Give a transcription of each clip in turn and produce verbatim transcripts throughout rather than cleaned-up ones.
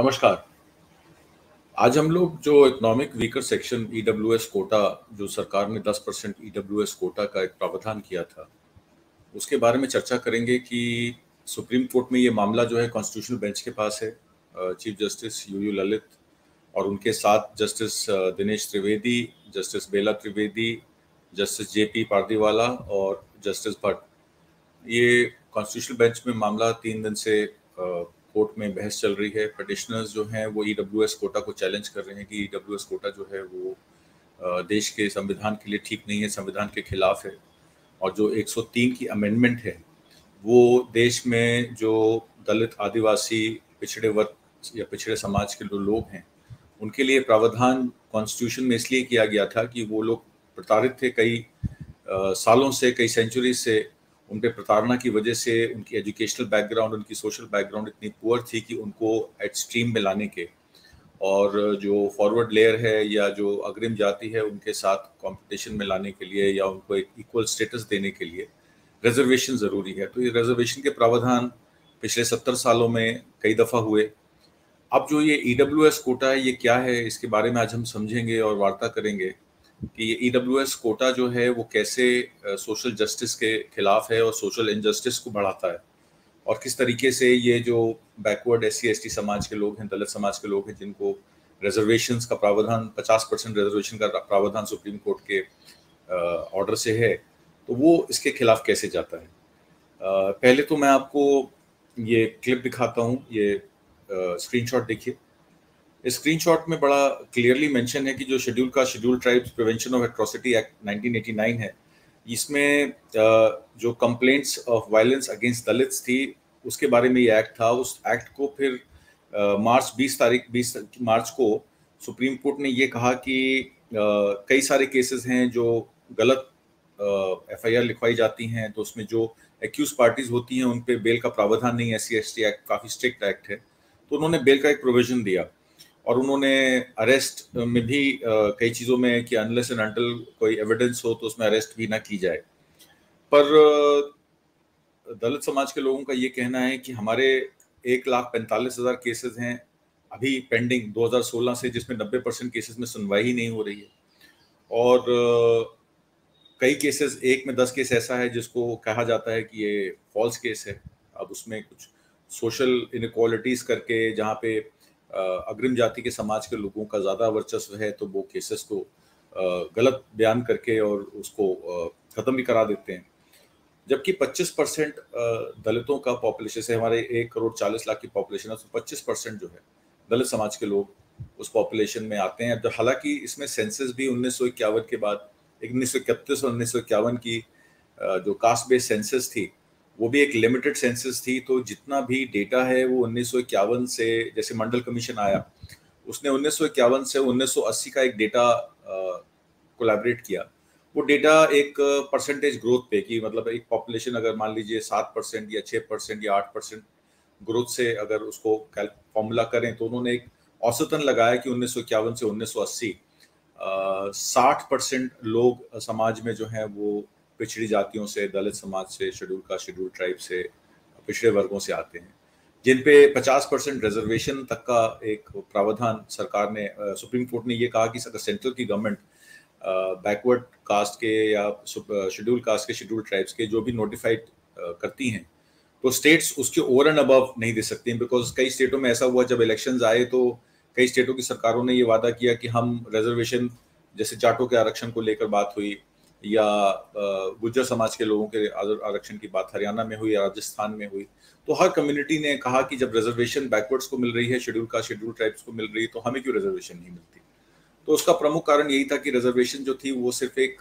नमस्कार। आज हम लोग जो economic weaker section EWS quota जो सरकार ने दस परसेंट ईडब्ल्यूएस कोटा का एक प्रावधान किया था, उसके बारे में चर्चा करेंगे कि सुप्रीम कोर्ट में ये मामला जो है कॉन्स्टिट्यूशनल बेंच के पास है। अ, chief justice U U Lalit और उनके साथ जस्टिस अ, Dinesh Trivedi, justice Bela Trivedi, justice JP Pardiwala और जस्टिस भट्ट। ये कॉन्स्टिट्यूशनल बेंच में मामला तीन दिन से अ, कोर्ट में बहस चल रही है। पिटिशनर्स जो हैं वो ईडब्ल्यूएस कोटा को चैलेंज कर रहे हैं कि ईडब्ल्यूएस कोटा जो है वो अ, देश के संविधान के लिए ठीक नहीं है, संविधान के खिलाफ है। और जो एक सौ तीन की अमेंडमेंट है वो देश में जो दलित, आदिवासी, पिछड़े वर्ग या पिछड़े समाज के जो लोग हैं उनके लिए प्रावधान कॉन्स्टिट्यूशन में इसलिए किया गया था कि वो लोग प्रताड़ित थे कई अ, सालों से, कई सेंचुरी से। उन पे प्रताड़ना की वजह से उनकी एजुकेशनल बैकग्राउंड, उनकी सोशल बैकग्राउंड इतनी पुअर थी कि उनको एट स्ट्रीम में लाने के और जो फॉरवर्ड लेयर है या जो अग्रिम जाति है उनके साथ कंपटीशन में लाने के लिए या उनको एक इक्वल स्टेटस देने के लिए रिजर्वेशन ज़रूरी है। तो ये रिजर्वेशन के प्रावधान पिछले सत्तर सालों में कई दफ़ा हुए। अब जो ये ईडब्ल्यूएस कोटा है ये क्या है, इसके बारे में आज हम समझेंगे और वार्ता करेंगे कि ये ईडब्ल्यूएस कोटा जो है वो कैसे सोशल जस्टिस के खिलाफ है और सोशल इनजस्टिस को बढ़ाता है, और किस तरीके से ये जो backward S C S T समाज के लोग हैं, दलित समाज के लोग हैं, जिनको रिजर्वेशंस का प्रावधान पचास परसेंट रिजर्वेशन का प्रावधान सुप्रीम कोर्ट के ऑर्डर से है, तो वो इसके खिलाफ कैसे जाता है। अ, पहले तो मैं आपको ये क्लिप दिखाता हूँ। ये स्क्रीनशॉट देखिए। इस स्क्रीनशॉट में बड़ा क्लियरली मेंशन है कि जो शेड्यूल का schedule tribes prevention of atrocity act nineteen eighty nine है, इसमें जो complaints of violence against Dalits थी उसके बारे में ये एक्ट था। उस एक्ट को फिर मार्च बीस तारीख बीस मार्च को सुप्रीम कोर्ट ने ये कहा कि कई सारे केसेस हैं जो गलत एफ आई आर लिखवाई जाती हैं, तो उसमें जो एक्यूज पार्टीज होती हैं उन पे बेल का प्रावधान नहीं है। S C S T act काफ़ी स्ट्रिक्ट एक्ट है, तो उन्होंने बेल का एक प्रोविजन दिया और उन्होंने अरेस्ट में भी कई चीज़ों में कि अनलेस एंड अनटिल कोई एविडेंस हो तो उसमें अरेस्ट भी ना की जाए। पर दलित समाज के लोगों का ये कहना है कि हमारे एक लाख पैंतालीस हज़ार केसेस हैं अभी पेंडिंग दो हज़ार सोलह से, जिसमें नब्बे परसेंट केसेस में सुनवाई ही नहीं हो रही है। और कई केसेस, एक में दस केस ऐसा है जिसको कहा जाता है कि ये फॉल्स केस है। अब उसमें कुछ सोशल इनइक्वालिटीज़ करके जहाँ पे अग्रिम जाति के समाज के लोगों का ज़्यादा वर्चस्व है तो वो केसेस को गलत बयान करके और उसको ख़त्म भी करा देते हैं। जबकि पच्चीस परसेंट दलितों का पॉपुलेशन से, हमारे एक करोड़ चालीस लाख की पॉपुलेशन है, तो पच्चीस परसेंट जो है दलित समाज के लोग उस पॉपुलेशन में आते हैं। तो हालांकि इसमें सेंसस भी उन्नीस सौ इक्यावन के बाद, उन्नीस सौ इकतीस और उन्नीस सौ इक्यावन की जो कास्ट बेस्ड सेंसस थी वो भी एक लिमिटेड सेंसस थी। तो जितना भी डेटा है वो उन्नीस सौ इक्यावन से, जैसे मंडल कमीशन आया उसने उन्नीस सौ इक्यावन से उन्नीस सौ अस्सी का एक डेटा कोलैबोरेट किया। वो डेटा एक परसेंटेज ग्रोथ पे, कि मतलब एक पॉपुलेशन अगर मान लीजिए सात परसेंट या छः परसेंट या आठ परसेंट ग्रोथ से अगर उसको फॉर्मूला करें तो उन्होंने एक औसतन लगाया कि उन्नीस सौ इक्यावन से उन्नीस सौ अस्सी साठ परसेंट लोग समाज में जो है वो पिछड़ी जातियों से, दलित समाज से, शेड्यूल कास्ट, शेड्यूल ट्राइब से, पिछड़े वर्गों से आते हैं, जिन पे पचास परसेंट रिजर्वेशन तक का एक प्रावधान सरकार ने, सुप्रीम कोर्ट ने ये कहा कि अगर सेंट्रल की गवर्नमेंट बैकवर्ड कास्ट के या शेड्यूल कास्ट के, शेड्यूल ट्राइब्स के जो भी नोटिफाइड करती हैं तो स्टेट्स उसके ओवर एंड अबव नहीं दे सकती हैं। बिकॉज कई स्टेटों में ऐसा हुआ, जब इलेक्शंस आए तो कई स्टेटों की सरकारों ने ये वादा किया कि हम रिजर्वेशन, जैसे जाटों के आरक्षण को लेकर बात हुई या गुज्जर समाज के लोगों के आरक्षण की बात हरियाणा में हुई या राजस्थान में हुई, तो हर कम्युनिटी ने कहा कि जब रिजर्वेशन बैकवर्ड्स को मिल रही है, शेड्यूल कास्ट, शेड्यूल ट्राइब्स को मिल रही है, तो हमें क्यों रिजर्वेशन नहीं मिलती। तो उसका प्रमुख कारण यही था कि रिजर्वेशन जो थी वो सिर्फ एक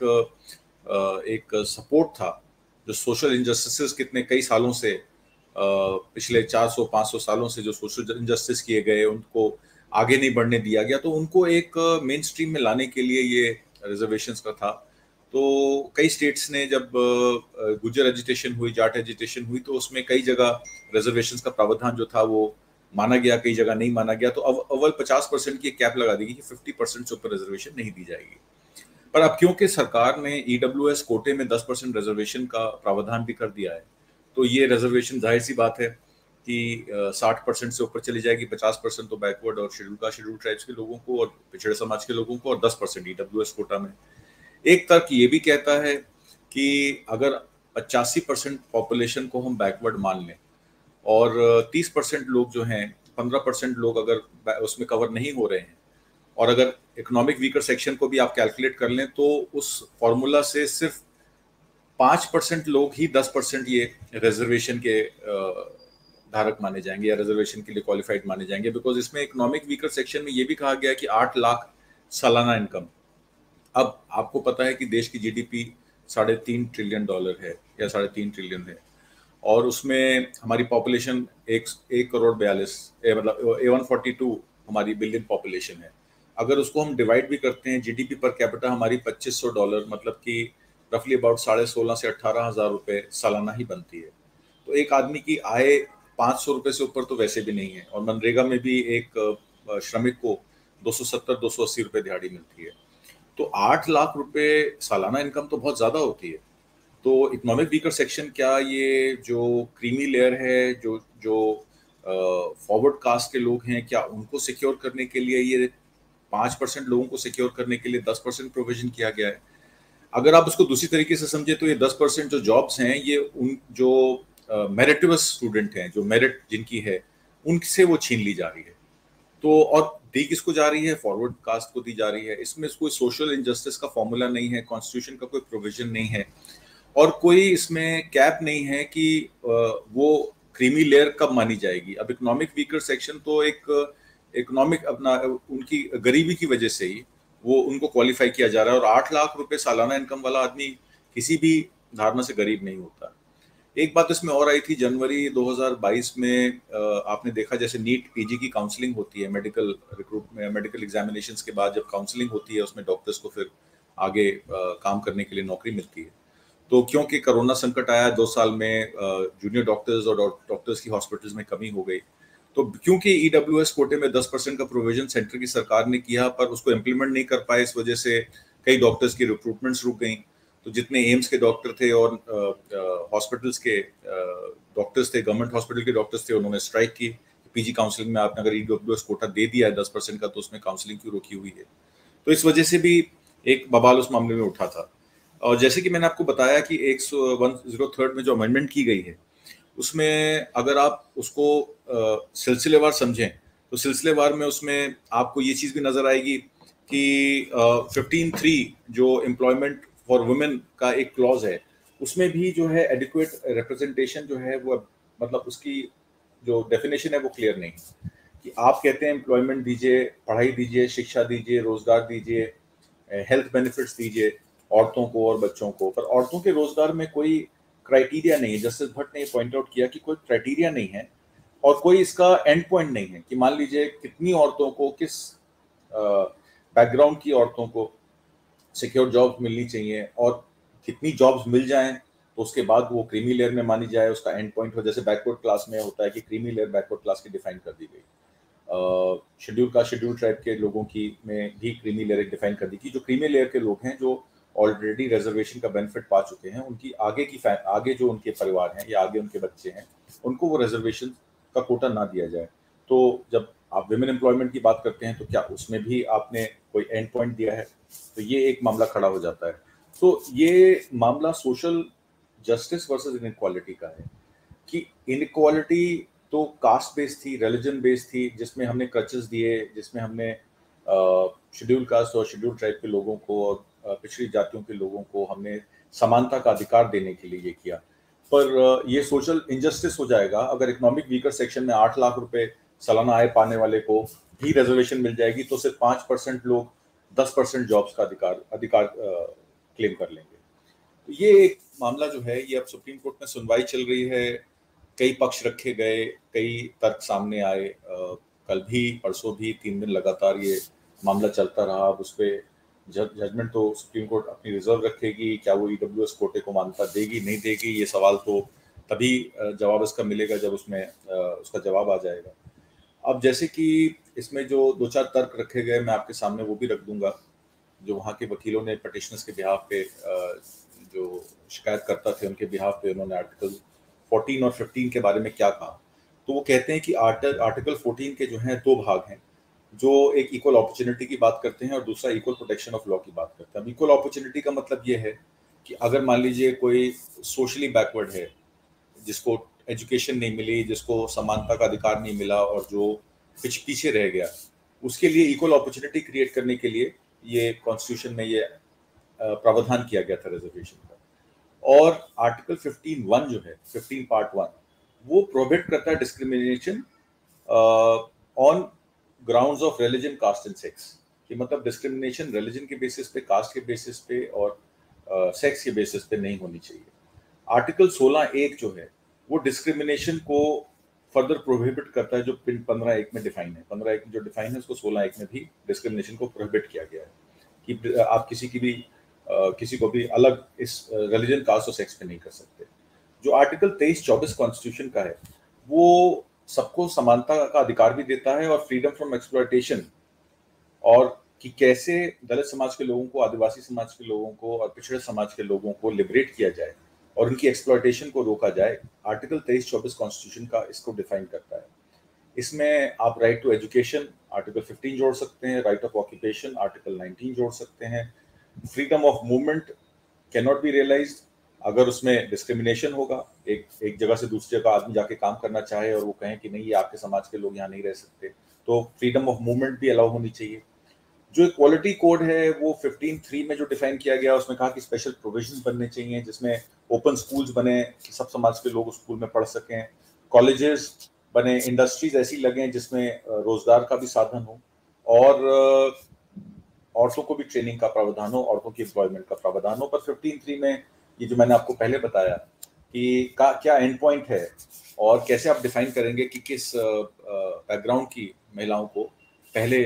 एक सपोर्ट था। जो सोशल इनजस्टिस कितने कई सालों से, पिछले चार सौ पाँच सौ सालों से जो सोशल इनजस्टिस किए गए उनको आगे नहीं बढ़ने दिया गया, तो उनको एक मेन स्ट्रीम में लाने के लिए ये रिजर्वेशंस का था। तो कई स्टेट्स ने, जब गुज्जर एजिटेशन हुई, जाट एजिटेशन हुई, तो उसमें कई जगह रिजर्वेशंस का प्रावधान जो था वो माना गया, कई जगह नहीं माना गया। तो अब अव्वल पचास परसेंट की कैप लगा दी गई कि पचास परसेंट से ऊपर रिजर्वेशन नहीं दी जाएगी। पर अब क्योंकि सरकार ने ईडब्ल्यूएस कोटे में दस परसेंट रिजर्वेशन का प्रावधान भी कर दिया है, तो ये रिजर्वेशन, जाहिर सी बात है कि साठ परसेंट से ऊपर चली जाएगी, पचास परसेंट तो बैकवर्ड और शेड्यूल का शेड्यूल ट्राइब्स के लोगों को और पिछड़े समाज के लोगों को, और दस परसेंट ईडब्ल्यूएस कोटा में। एक तर्क ये भी कहता है कि अगर पचासी परसेंट पॉपुलेशन को हम बैकवर्ड मान लें और तीस परसेंट लोग जो हैं, पंद्रह परसेंट लोग अगर उसमें कवर नहीं हो रहे हैं, और अगर इकोनॉमिक वीकर सेक्शन को भी आप कैलकुलेट कर लें तो उस फॉर्मूला से सिर्फ पाँच परसेंट लोग ही दस परसेंट ये रिजर्वेशन के धारक माने जाएंगे या रिजर्वेशन के लिए क्वालिफाइड माने जाएंगे, बिकॉज इसमें इकोनॉमिक वीकर सेक्शन में ये भी कहा गया है कि आठ लाख सालाना इनकम। अब आपको पता है कि देश की जीडीपी साढ़े तीन ट्रिलियन डॉलर है या साढ़े तीन ट्रिलियन है, और उसमें हमारी पॉपुलेशन एक एक करोड़ बयालीस मतलब ए वन फोर्टी टू हमारी बिलियन पॉपुलेशन है। अगर उसको हम डिवाइड भी करते हैं, जीडीपी पर कैपिटा हमारी पच्चीस सौ डॉलर मतलब कि रफली अबाउट साढ़े सोलह से अट्ठारह हजार रुपये सालाना ही बनती है। तो एक आदमी की आय पाँच सौ रुपये से ऊपर तो वैसे भी नहीं है, और मनरेगा में भी एक श्रमिक को दो सौ सत्तर दो सौ अस्सी रुपये दिहाड़ी मिलती है। तो आठ लाख रुपए सालाना इनकम तो बहुत ज़्यादा होती है। तो इकोनॉमिक वीकर सेक्शन क्या ये जो क्रीमी लेयर है, जो जो फॉरवर्ड कास्ट के लोग हैं, क्या उनको सिक्योर करने के लिए ये पाँच परसेंट लोगों को सिक्योर करने के लिए दस परसेंट प्रोविजन किया गया है? अगर आप उसको दूसरी तरीके से समझे तो ये दस परसेंट जो जॉब्स हैं ये उन जो मेरिटिवस स्टूडेंट हैं, जो मेरिट जिनकी है, उनसे वो छीन ली जा रही है। तो और दी किसको जा रही है? फॉरवर्ड कास्ट को दी जा रही है। इसमें कोई सोशल इनजस्टिस का फॉर्मूला नहीं है, कॉन्स्टिट्यूशन का कोई प्रोविजन नहीं है, और कोई इसमें कैप नहीं है कि वो क्रीमी लेयर कब मानी जाएगी। अब इकोनॉमिक वीकर सेक्शन तो एक इकोनॉमिक अपना उनकी गरीबी की वजह से ही वो उनको क्वालिफाई किया जा रहा है, और आठ लाख रुपए सालाना इनकम वाला आदमी किसी भी धारणा से गरीब नहीं होता। एक बात इसमें और आई थी, जनवरी दो हज़ार बाईस में आपने देखा जैसे नीट पीजी की काउंसलिंग होती है, मेडिकल रिक्रूटमेंट मेडिकल एग्जामिनेशंस के बाद जब काउंसलिंग होती है उसमें डॉक्टर्स को फिर आगे काम करने के लिए नौकरी मिलती है। तो क्योंकि कोरोना संकट आया दो साल में, जूनियर डॉक्टर्स और डॉक्टर्स की हॉस्पिटल्स में कमी हो गई, तो क्योंकि ईडब्ल्यूएस कोटे में दस परसेंट का प्रोविजन सेंटर की सरकार ने किया पर उसको इम्प्लीमेंट नहीं कर पाए, इस वजह से कई डॉक्टर्स की रिक्रूटमेंट्स रुक गई। तो जितने एम्स के डॉक्टर थे और हॉस्पिटल्स के डॉक्टर्स थे, गवर्नमेंट हॉस्पिटल के डॉक्टर्स थे, उन्होंने स्ट्राइक की। पीजी काउंसलिंग में आपने अगर ईडब्ल्यूएस कोटा दे दिया है दस परसेंट का तो उसमें काउंसलिंग क्यों रोकी हुई है? तो इस वजह से भी एक बवाल उस मामले में उठा था। और जैसे कि मैंने आपको बताया कि एक सौ थर्ड में जो अमेंडमेंट की गई है उसमें अगर आप उसको सिलसिलेवार समझें तो सिलसिलेवार में उसमें आपको ये चीज़ भी नजर आएगी कि फिफ्टीन थ्री जो एम्प्लॉयमेंट फॉर वुमेन का एक क्लॉज है, उसमें भी जो है एडिक्वेट रिप्रेजेंटेशन जो है वो मतलब उसकी जो डेफिनेशन है वो क्लियर नहीं है कि आप कहते हैं एम्प्लॉयमेंट दीजिए, पढ़ाई दीजिए, शिक्षा दीजिए, रोजगार दीजिए, हेल्थ बेनिफिट्स दीजिए औरतों को और बच्चों को, पर औरतों के रोजगार में कोई क्राइटेरिया नहीं है। जस्टिस भट्ट ने पॉइंट आउट किया कि कोई क्राइटेरिया नहीं है और कोई इसका एंड पॉइंट नहीं है कि मान लीजिए कितनी औरतों को, किस बैकग्राउंड की औरतों को सिक्योर जॉब्स मिलनी चाहिए, और कितनी जॉब्स मिल जाएं तो उसके बाद वो क्रीमी लेयर में मानी जाए, उसका एंड पॉइंट हो। जैसे बैकवर्ड क्लास में होता है कि क्रीमी लेयर बैकवर्ड क्लास की डिफाइन कर दी गई, शेड्यूल का शेड्यूल ट्राइब के लोगों की में भी क्रीमी लेयर डिफाइन कर दी कि जो क्रीमी लेयर के लोग हैं जो ऑलरेडी रिजर्वेशन का बेनिफिट पा चुके हैं, उनकी आगे की आगे जो उनके परिवार हैं या आगे उनके बच्चे हैं, उनको वो रिजर्वेशन का कोटा ना दिया जाए। तो जब आप विमेन एम्प्लॉयमेंट की बात करते हैं तो क्या उसमें भी आपने कोई एंड पॉइंट दिया है? तो ये एक मामला खड़ा हो जाता है। तो ये मामला सोशल जस्टिस वर्सेस इनइक्वालिटी का है कि इनइक्वालिटी तो कास्ट बेस्ड थी, रिलीजन बेस्ड थी, जिसमें हमने क्रचेस दिए, जिसमें हमने शेड्यूल कास्ट और शेड्यूल ट्राइब के लोगों को और पिछड़ी जातियों के लोगों को हमने समानता का अधिकार देने के लिए ये किया। पर ये सोशल इनजस्टिस हो जाएगा अगर इकोनॉमिक वीकर सेक्शन में आठ लाख रुपए सालाना आय पाने वाले को भी रिजर्वेशन मिल जाएगी तो सिर्फ पाँच परसेंट लोग दस परसेंट जॉब्स का अधिकार अधिकार क्लेम कर लेंगे। तो ये एक मामला जो है ये अब सुप्रीम कोर्ट में सुनवाई चल रही है, कई पक्ष रखे गए, कई तर्क सामने आए, कल भी परसों भी तीन दिन लगातार ये मामला चलता रहा। अब उस पर जजमेंट तो सुप्रीम कोर्ट अपनी रिजर्व रखेगी, क्या वो ईडब्ल्यूएस कोटे को मान्यता देगी नहीं देगी, ये सवाल तो तभी जवाब इसका मिलेगा जब उसमें उसका जवाब आ जाएगा। अब जैसे कि इसमें जो दो चार तर्क रखे गए मैं आपके सामने वो भी रख दूंगा, जो वहाँ के वकीलों ने पटिशनर्स के बिहाफ पे, जो शिकायतकर्ता थे उनके बिहाफ पे उन्होंने आर्टिकल फोर्टीन और फिफ्टीन के बारे में क्या कहा। तो वो कहते हैं कि आर्टिकल आर्टिकल फोर्टीन के जो हैं दो भाग हैं, जो एक इक्वल अपॉर्चुनिटी की बात करते हैं और दूसरा इक्वल प्रोटेक्शन ऑफ लॉ की बात करते हैं। अब इक्वल अपॉर्चुनिटी का मतलब ये है कि अगर मान लीजिए कोई सोशली बैकवर्ड है, जिसको एजुकेशन नहीं मिली, जिसको समानता का अधिकार नहीं मिला और जो कुछ पीछे रह गया, उसके लिए इक्वल अपॉर्चुनिटी क्रिएट करने के लिए ये कॉन्स्टिट्यूशन में ये प्रावधान किया गया था रिजर्वेशन का। और आर्टिकल फिफ्टीन वन जो है, फिफ्टीन पार्ट वन, वो प्रोहिबिट करता है discrimination on grounds of religion, caste and sex. कि मतलब डिस्क्रिमिनेशन रिलीजन के बेसिस पे, कास्ट के बेसिस पे और सेक्स uh, के बेसिस पे नहीं होनी चाहिए। आर्टिकल सोलह एक जो है वो डिस्क्रिमिनेशन को फर्दर प्रोहिबिट करता है, जो पंद्रह एक में डिफाइन है। पंद्रह एक में जो डिफाइन है उसको सोलह एक में भी डिस्क्रिमिनेशन को प्रोहिबिट किया गया है कि आप किसी की भी Uh, किसी को भी अलग इस रिलीजन, कास्ट और सेक्स पे नहीं कर सकते। जो आर्टिकल तेईस चौबीस कॉन्स्टिट्यूशन का है वो सबको समानता का अधिकार भी देता है और फ्रीडम फ्रॉम एक्सप्लॉयटेशन, और कि कैसे दलित समाज के लोगों को, आदिवासी समाज के लोगों को और पिछड़े समाज के लोगों को लिबरेट किया जाए और उनकी एक्सप्लॉयटेशन को रोका जाए। आर्टिकल तेईस चौबीस कॉन्स्टिट्यूशन का इसको डिफाइन करता है। इसमें आप right to education article fifteen जोड़ सकते हैं, right of occupation article nineteen जोड़ सकते हैं। Freedom of movement can not be realized अगर उसमें डिस्क्रिमिनेशन होगा, एक एक जगह से दूसरी जगह आदमी जाके काम करना चाहे और वो कहें कि नहीं, ये आपके समाज के लोग यहाँ नहीं रह सकते, तो फ्रीडम ऑफ मूवमेंट भी अलाउ होनी चाहिए। जो इक्वालिटी कोड है वो फिफ्टीन थ्री में जो डिफाइन किया गया, उसमें कहा कि स्पेशल प्रोविजंस बनने चाहिए, जिसमें ओपन स्कूल्स बने कि सब समाज के लोग उस स्कूल में पढ़ सकें, कॉलेजेस बने, इंडस्ट्रीज ऐसी लगें जिसमें रोजगार का भी साधन हो, और औरतों को भी ट्रेनिंग का प्रावधान हो, औरतों की एम्प्लॉयमेंट का प्रावधान हो। पर फिफ्टीन थ्री में ये जो मैंने आपको पहले बताया कि का क्या एंड पॉइंट है और कैसे आप डिफाइन करेंगे कि किस बैकग्राउंड की महिलाओं को पहले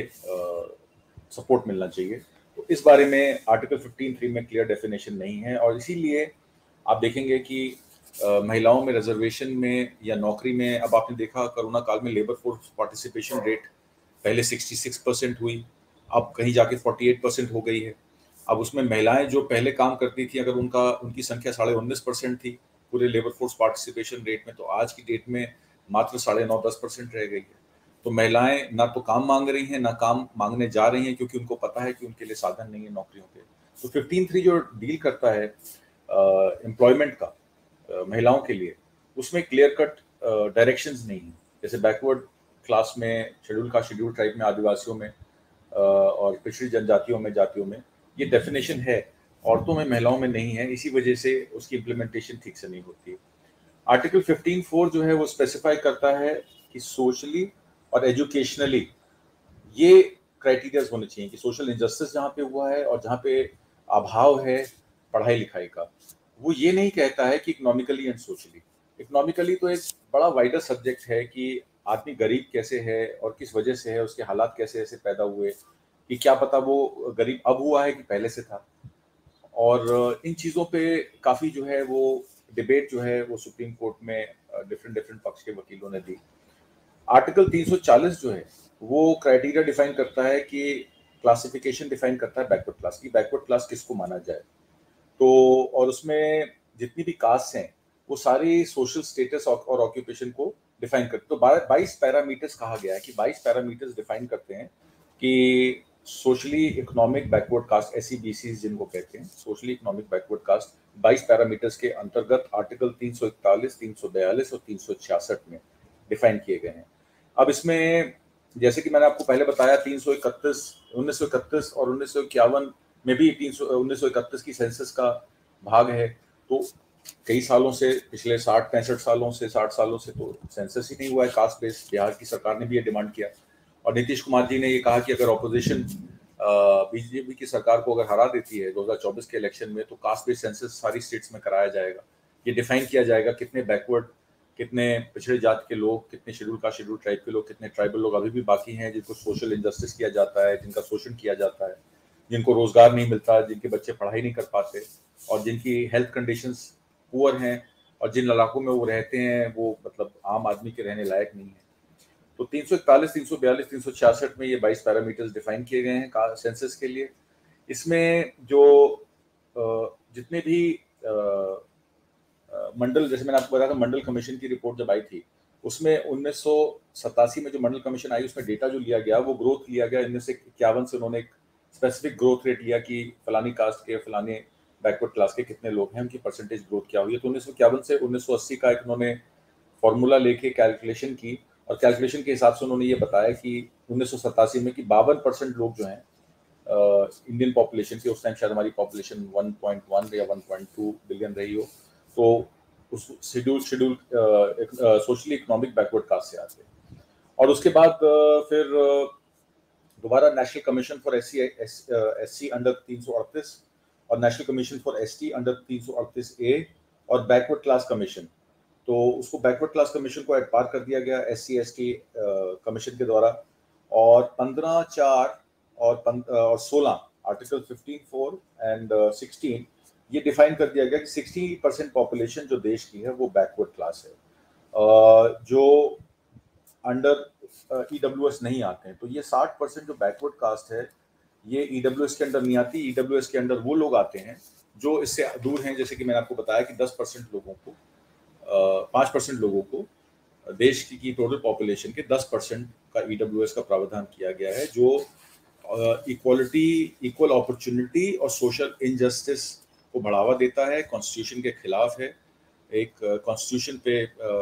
सपोर्ट मिलना चाहिए, तो इस बारे में आर्टिकल फिफ्टीन थ्री में क्लियर डेफिनेशन नहीं है। और इसीलिए आप देखेंगे कि Uh, महिलाओं में रिजर्वेशन में या नौकरी में, अब आपने देखा कोरोना काल में लेबर फोर्स पार्टिसिपेशन रेट पहले छियासठ परसेंट हुई, अब कहीं जाके अड़तालीस परसेंट हो गई है। अब उसमें महिलाएं जो पहले काम करती थी, अगर उनका उनकी संख्या साढ़े उन्नीस परसेंट थी पूरे लेबर फोर्स पार्टिसिपेशन रेट में, तो आज की डेट में मात्र साढ़े नौ दस परसेंट रह गई है। तो महिलाएं ना तो काम मांग रही हैं, ना काम मांगने जा रही हैं, क्योंकि उनको पता है कि उनके लिए साधन नहीं है नौकरियों के। तो फिफ्टीन थ्री जो डील करता है एम्प्लॉयमेंट का महिलाओं के लिए, उसमें क्लियर कट डायरेक्शंस नहीं है। जैसे बैकवर्ड क्लास में, शेड्यूल कास्ट, शेड्यूल ट्राइब में, आदिवासियों में और पिछड़ी जनजातियों में, जातियों में ये डेफिनेशन है, औरतों में, महिलाओं में नहीं है। इसी वजह से उसकी इम्प्लीमेंटेशन ठीक से नहीं होती है। आर्टिकल फिफ्टीन फोर जो है वो स्पेसिफाई करता है कि सोशली और एजुकेशनली ये क्राइटेरियाज होने चाहिए कि सोशल इनजस्टिस जहाँ पे हुआ है और जहाँ पे अभाव है पढ़ाई लिखाई का, वो ये नहीं कहता है कि इकोनॉमिकली एंड सोशली। इकोनॉमिकली तो एक बड़ा वाइडर सब्जेक्ट है कि आदमी गरीब कैसे है और किस वजह से है, उसके हालात कैसे ऐसे पैदा हुए, कि क्या पता वो गरीब अब हुआ है कि पहले से था। और इन चीज़ों पे काफ़ी जो है वो डिबेट जो है वो सुप्रीम कोर्ट में डिफरेंट डिफरेंट पक्ष के वकीलों ने दी। आर्टिकल तीन सौ चालीस जो है वो क्राइटेरिया डिफाइन करता है कि क्लासिफिकेशन डिफाइन करता है बैकवर्ड क्लास की, बैकवर्ड क्लास किसको माना जाए। तो और उसमें जितनी भी कास्ट हैं वो सारी सोशल स्टेटस और ऑक्यूपेशन को डिफाइन करते। तो बाईस पैरामीटर्स कहा गया है कि बाईस पैरामीटर्स डिफाइन करते हैं कि socially economic backward caste, S C B C जिनको कहते हैं, सोशली इकोनॉमिक बैकवर्ड कास्ट, बाईस पैरामीटर्स के अंतर्गत आर्टिकल तीन सौ इकतालीस, तीन सौ बयालीस और तीन सौ छियासठ में डिफाइन किए गए हैं। अब इसमें जैसे कि मैंने आपको पहले बताया, तीन सौ इकतीस, उन्नीस सौ इकतीस और उन्नीस सौ इक्यावन में भी तीन सौ उन्नीस सौ इकतीस की सेंसस का भाग है। तो कई सालों से, पिछले साठ पैंसठ सालों से, साठ सालों से तो सेंसस ही नहीं हुआ है कास्ट बेस्ड। बिहार की सरकार ने भी ये डिमांड किया और नीतीश कुमार जी ने ये कहा कि अगर ऑपोजिशन बीजेपी की सरकार को अगर हरा देती है दो हज़ार चौबीस के इलेक्शन में, तो कास्ट बेस्ड सेंसस सारी स्टेट्स में कराया जाएगा। ये डिफाइन किया जाएगा कितने बैकवर्ड, कितने पिछड़े जात के लोग, कितने शेड्यूल कास्ट, शेड्यूल ट्राइब के लोग, कितने ट्राइबल लोग अभी भी बाकी हैं जिनको सोशल इनजस्टिस किया जाता है, जिनका शोषण किया जाता है, जिनको रोजगार नहीं मिलता, जिनके बच्चे पढ़ाई नहीं कर पाते और जिनकी हेल्थ कंडीशंस पुअर हैं और जिन इलाकों में वो रहते हैं वो मतलब आम आदमी के रहने लायक नहीं है। तो तीन सौ इकतालीस, तीन सौ बयालीस, तीन सौ छियासठ में ये बाईस पैरामीटर्स डिफाइन किए गए हैं सेंसस के लिए। इसमें जो जितने भी मंडल, जैसे मैंने आपको बताया था, मंडल कमीशन की रिपोर्ट जब आई थी उसमें उन्नीस सौ सतासी में जो मंडल कमीशन आई उसमें डेटा जो लिया गया वो ग्रोथ लिया गया, इनमें से इक्यावन से उन्होंने एक स्पेसिफिक ग्रोथ रेट लिया कि फलानी कास्ट के फलाने बैकवर्ड क्लास के कितने लोग हैं, उनकी परसेंटेज ग्रोथ क्या हुई है। तो उन्नीस सौ इक्यावन से उन्नीस सौ अस्सी का एक उन्होंने फॉर्मूला लेके कैलकुलेशन की, और कैलकुलेशन के हिसाब से उन्होंने ये बताया कि उन्नीस सौ सतासी में कि बावन परसेंट लोग जो हैं इंडियन पॉपुलेशन की, उस टाइम शायद हमारी पॉपुलेशन वन पॉइंट वन या वन पॉइंट टू बिलियन रही हो, तो उस schedule schedule socially economic backward caste से आते हैं। और उसके बाद uh, फिर uh, दोबारा national commission for S C S C under तीन सौ अड़तीस और national commission for S T under तीन सौ अड़तीस ए और बैकवर्ड क्लास कमीशन, तो उसको बैकवर्ड क्लास कमीशन को एडपार कर दिया गया S C S T commission के द्वारा। और पंद्रह चार और और सोलह article fifteen four and sixteen ये डिफाइन कर दिया गया कि सिक्सटी परसेंट पॉपुलेशन जो देश की है वो बैकवर्ड क्लास है, uh, जो अंडर ईडब्ल्यूएस uh, नहीं आते हैं। तो ये साठ परसेंट जो बैकवर्ड कास्ट है ये ईडब्ल्यूएस के अंडर नहीं आती, ईडब्ल्यूएस के अंडर वो लोग आते हैं जो इससे दूर हैं। जैसे कि मैंने आपको बताया कि दस परसेंट लोगों को, पाँच परसेंट लोगों को देश की, की टोटल पॉपुलेशन के दस परसेंट का ईडब्ल्यूएस का प्रावधान किया गया है, जो इक्वालिटी, इक्वल अपॉर्चुनिटी और सोशल इनजस्टिस को बढ़ावा देता है, कॉन्स्टिट्यूशन के खिलाफ है। एक कॉन्स्टिट्यूशन पे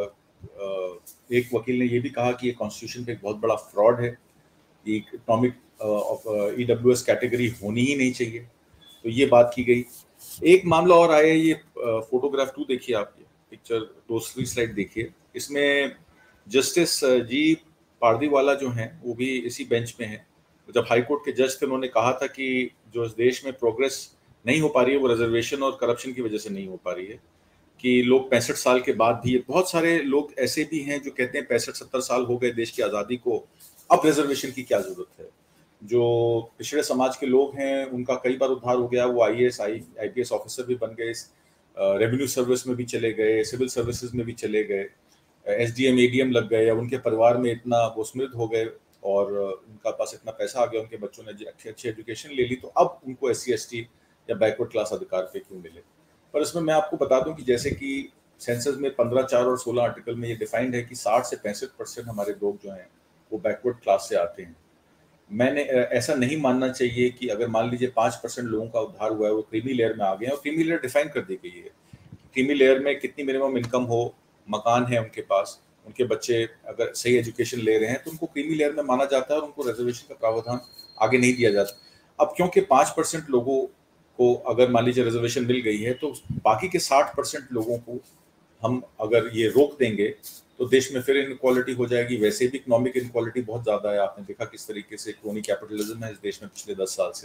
एक वकील ने ये भी कहा कि ये कॉन्स्टिट्यूशन पे एक बहुत बड़ा फ्रॉड है, इकोनॉमिक ईडब्ल्यूएस कैटेगरी होनी ही नहीं चाहिए, तो ये बात की गई। एक मामला और आया, ये फोटोग्राफ टू देखिए आप, ये पिक्चर दूसरी स्लाइड देखिए, इसमें जस्टिस जी पारदीवाला जो हैं वो भी इसी बेंच में हैं। जब हाई कोर्ट के जज थे उन्होंने कहा था कि जो इस देश में प्रोग्रेस नहीं हो पा रही है वो रिजर्वेशन और करप्शन की वजह से नहीं हो पा रही है, कि लोग पैंसठ साल के बाद भी, बहुत सारे लोग ऐसे भी हैं जो कहते हैं पैंसठ सत्तर साल हो गए देश की आज़ादी को, अब रिजर्वेशन की क्या जरूरत है। जो पिछड़े समाज के लोग हैं उनका कई बार उद्धार हो गया, वो I A S I I P S officer भी बन गए, रेवेन्यू सर्विस में भी चले गए, सिविल सर्विसेज में भी चले गए, S D M A D M लग गए, या उनके परिवार में इतना वो समृद्ध हो गए और उनका पास इतना पैसा आ गया, उनके बच्चों ने अच्छी अच्छी एजुकेशन ले ली, तो अब उनको एस सी एस टी या बैकवर्ड क्लास अधिकार पे क्यों मिले। पर इसमें मैं आपको बता दूं कि जैसे कि सेंसस में पंद्रह चार और सोलह आर्टिकल में ये डिफाइंड है कि साठ से पैंसठ परसेंट हमारे लोग जो हैं वो बैकवर्ड क्लास से आते हैं। मैंने ऐसा नहीं मानना चाहिए कि अगर मान लीजिए पाँच परसेंट लोगों का उद्धार हुआ है, वो क्रीमी लेयर में आ गए हैं, और क्रीमी लेयर डिफाइन कर दी गई है, क्रीमी लेयर में कितनी मिनिमम इनकम हो, मकान है उनके पास, उनके बच्चे अगर सही एजुकेशन ले रहे हैं तो उनको क्रीमी लेयर में माना जाता है और उनको रिजर्वेशन का प्रावधान आगे नहीं दिया जाता। अब क्योंकि पाँच परसेंट लोगों को अगर मान लीजिए रिजर्वेशन मिल गई है, तो बाकी के साठ परसेंट लोगों को हम अगर ये रोक देंगे तो देश में फिर इनक्वालिटी हो जाएगी। वैसे भी इकोनॉमिक इनक्वालिटी बहुत ज़्यादा है, आपने देखा किस तरीके से क्रोनी कैपिटलिज्म है इस देश में पिछले दस साल से,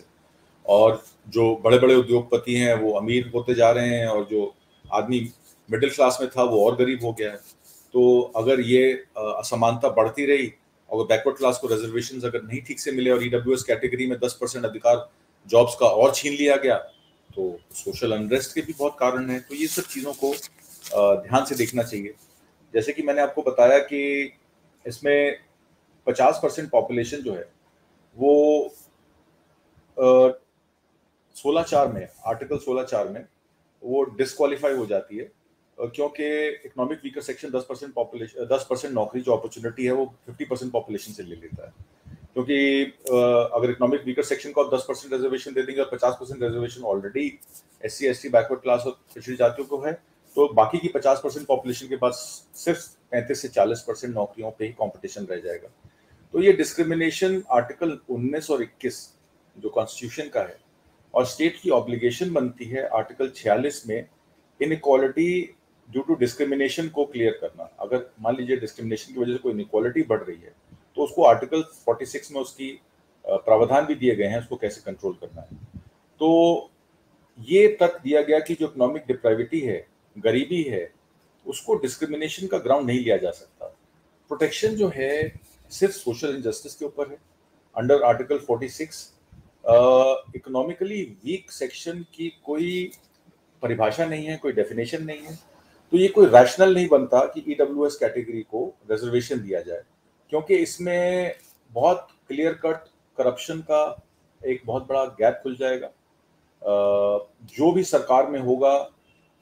और जो बड़े बड़े उद्योगपति हैं वो अमीर होते जा रहे हैं और जो आदमी मिडिल क्लास में था वो और गरीब हो गया है। तो अगर ये असमानता बढ़ती रही, और बैकवर्ड क्लास को रिजर्वेशन अगर नहीं ठीक से मिले और ईडब्ल्यूएस कैटेगरी में दस परसेंट अधिकार जॉब्स का और छीन लिया गया, तो सोशल अनरेस्ट के भी बहुत कारण है। तो ये सब चीज़ों को ध्यान से देखना चाहिए। जैसे कि मैंने आपको बताया कि इसमें पचास परसेंट पॉपुलेशन जो है वो सोलह चार में, आर्टिकल सोलह चार में वो डिस्क्वालीफाई हो जाती है, क्योंकि इकोनॉमिक वीकर सेक्शन दस परसेंट पॉपुलेशन दस परसेंट नौकरी जो अपॉर्चुनिटी है वो पचास परसेंट पॉपुलेशन से ले लेता है। क्योंकि अगर इकोनॉमिक वीकर सेक्शन को आप दस परसेंट रिजर्वेशन दे देंगे और पचास percent reservation already S C S T backward class और पिछड़ी जातियों को है, तो बाकी की पचास परसेंट पॉपुलेशन के पास सिर्फ पैंतीस से चालीस परसेंट नौकरियों पे ही कंपटीशन रह जाएगा। तो ये डिस्क्रिमिनेशन आर्टिकल उन्नीस और इक्कीस जो कॉन्स्टिट्यूशन का है, और स्टेट की ऑब्लिगेशन बनती है आर्टिकल छियालीस में इनइक्वालिटी ड्यू टू डिस्क्रिमिनेशन को क्लियर करना। अगर मान लीजिए डिस्क्रिमिनेशन की वजह से कोई इनइक्वालिटी बढ़ रही है तो उसको आर्टिकल छियालीस में उसकी प्रावधान भी दिए गए हैं, उसको कैसे कंट्रोल करना है। तो ये तक दिया गया कि जो इकोनॉमिक डिप्राइविटी है, गरीबी है, उसको डिस्क्रिमिनेशन का ग्राउंड नहीं लिया जा सकता। प्रोटेक्शन जो है सिर्फ सोशल इनजस्टिस के ऊपर है। अंडर आर्टिकल छियालीस इकोनॉमिकली वीक सेक्शन की कोई परिभाषा नहीं है, कोई डेफिनेशन नहीं है, तो ये कोई रैशनल नहीं बनता कि ईडब्ल्यूएस कैटेगरी को रिजर्वेशन दिया जाए, क्योंकि इसमें बहुत क्लियर कट करप्शन का एक बहुत बड़ा गैप खुल जाएगा। जो भी सरकार में होगा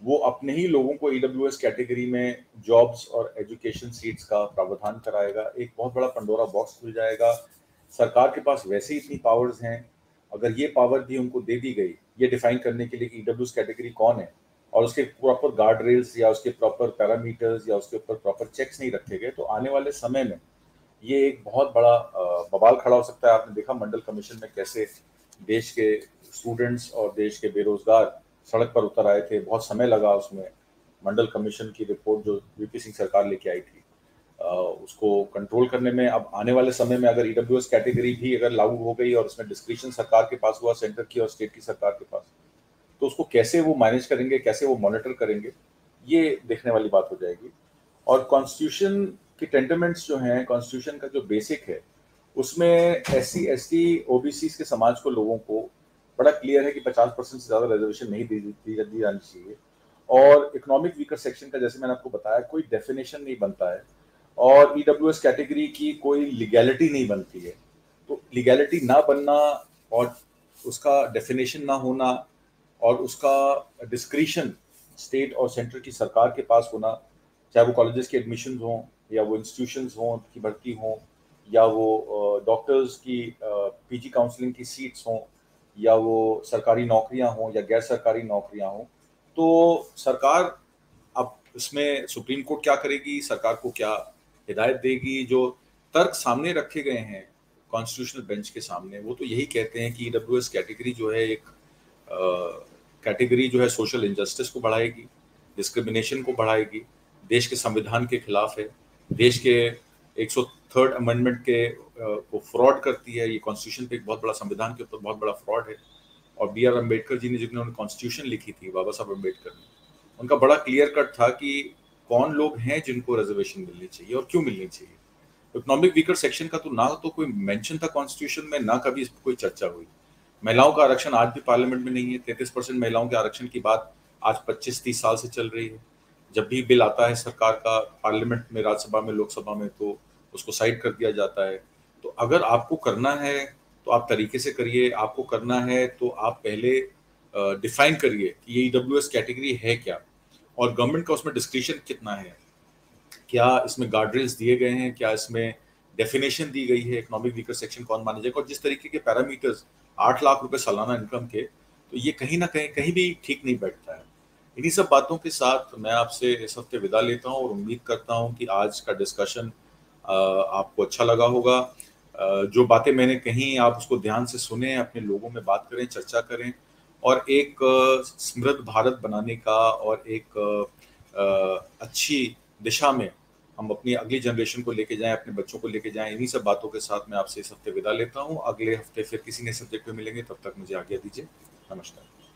वो अपने ही लोगों को ईडब्ल्यूएस कैटेगरी में जॉब्स और एजुकेशन सीट्स का प्रावधान कराएगा। एक बहुत बड़ा पंडोरा बॉक्स खुल जाएगा। सरकार के पास वैसे ही इतनी पावर्स हैं, अगर ये पावर भी उनको दे दी गई ये डिफाइन करने के लिए कि ईडब्ल्यूएस कैटेगरी कौन है, और उसके प्रॉपर गार्ड रेल्स या उसके प्रॉपर पैरामीटर्स या उसके ऊपर प्रॉपर चेक्स नहीं रखे गए, तो आने वाले समय में ये एक बहुत बड़ा बवाल खड़ा हो सकता है। आपने देखा मंडल कमीशन में कैसे देश के स्टूडेंट्स और देश के बेरोजगार सड़क पर उतर आए थे, बहुत समय लगा उसमें। मंडल कमीशन की रिपोर्ट जो वीपी सिंह सरकार लेके आई थी, उसको कंट्रोल करने में अब आने वाले समय में अगर ईडब्ल्यूएस कैटेगरी भी अगर लागू हो गई और उसमें डिस्क्रिप्शन सरकार के पास हुआ, सेंटर की और स्टेट की सरकार के पास, तो उसको कैसे वो मैनेज करेंगे, कैसे वो मॉनिटर करेंगे, ये देखने वाली बात हो जाएगी। और कॉन्स्टिट्यूशन के टेंटमेंट्स जो हैं, कॉन्स्टिट्यूशन का जो बेसिक है, उसमें S C S T OBC के समाज को लोगों को बड़ा क्लियर है कि पचास परसेंट से ज्यादा रिजर्वेशन नहीं दी दी जानी चाहिए। और इकोनॉमिक वीकर सेक्शन का जैसे मैंने आपको बताया कोई डेफिनेशन नहीं बनता है, और ईडब्ल्यूएस कैटेगरी की कोई लीगैलिटी नहीं बनती है। तो लीगैलिटी ना बनना और उसका डेफिनेशन ना होना और उसका डिस्क्रिशन स्टेट और सेंटर की सरकार के पास होना, चाहे वो कॉलेजेस के एडमिशन हों या वो इंस्टीट्यूशंस हों की भर्ती हों या वो डॉक्टर्स की पीजी काउंसलिंग की सीट्स हों या वो सरकारी नौकरियां हों या गैर सरकारी नौकरियां हों, तो सरकार अब इसमें सुप्रीम कोर्ट क्या करेगी, सरकार को क्या हिदायत देगी। जो तर्क सामने रखे गए हैं कॉन्स्टिट्यूशनल बेंच के सामने, वो तो यही कहते हैं कि ईडब्ल्यूएस कैटेगरी जो है एक कैटेगरी जो है सोशल इनजस्टिस को बढ़ाएगी, डिस्क्रिमिनेशन को बढ़ाएगी, देश के संविधान के खिलाफ है, देश के एक सौ थर्ड अमेंडमेंट के को फ्रॉड करती है। ये कॉन्स्टिट्यूशन पे एक बहुत बड़ा, संविधान के ऊपर बहुत बड़ा फ्रॉड है। और बी आर अम्बेडकर जी ने जिन्होंने कॉन्स्टिट्यूशन लिखी थी, बाबा साहब अम्बेडकर ने, उनका बड़ा क्लियर कट था कि कौन लोग हैं जिनको रिजर्वेशन मिलनी चाहिए और क्यों मिलनी चाहिए। इकोनॉमिक वीकर सेक्शन का तो ना तो कोई मेंशन था कॉन्स्टिट्यूशन में, ना कभी इस पर कोई चर्चा हुई। महिलाओं का आरक्षण आज भी पार्लियामेंट में नहीं है। तैंतीस परसेंट महिलाओं के आरक्षण की बात आज पच्चीस तीस साल से चल रही है। जब भी बिल आता है सरकार का पार्लियामेंट में, राज्यसभा में, लोकसभा में, तो उसको साइड कर दिया जाता है। तो अगर आपको करना है तो आप तरीके से करिए, आपको करना है तो आप पहले डिफाइन करिए कि ये ईडब्ल्यूएस कैटेगरी है क्या, और गवर्नमेंट का उसमें डिस्क्रिप्शन कितना है, क्या इसमें गार्डरेल्स दिए गए हैं, क्या इसमें डेफिनेशन दी गई है, इकोनॉमिक वीकर सेक्शन कौन माना जाएगा, और जिस तरीके के पैरामीटर्स आठ लाख रुपए सालाना इनकम के, तो ये कहीं ना कहीं कहीं भी ठीक नहीं बैठता है। इन्हीं सब बातों के साथ मैं आपसे इस हफ्ते विदा लेता हूं और उम्मीद करता हूं कि आज का डिस्कशन आपको अच्छा लगा होगा। जो बातें मैंने कही आप उसको ध्यान से सुने, अपने लोगों में बात करें, चर्चा करें, और एक समृद्ध भारत बनाने का और एक अच्छी दिशा में हम अपनी अगली जनरेशन को लेके जाएं, अपने बच्चों को लेके जाएं। इन्हीं सब बातों के साथ मैं आपसे इस हफ्ते विदा लेता हूं। अगले हफ्ते फिर किसी नए सब्जेक्ट पे मिलेंगे, तब तक मुझे आज्ञा दीजिए। नमस्कार।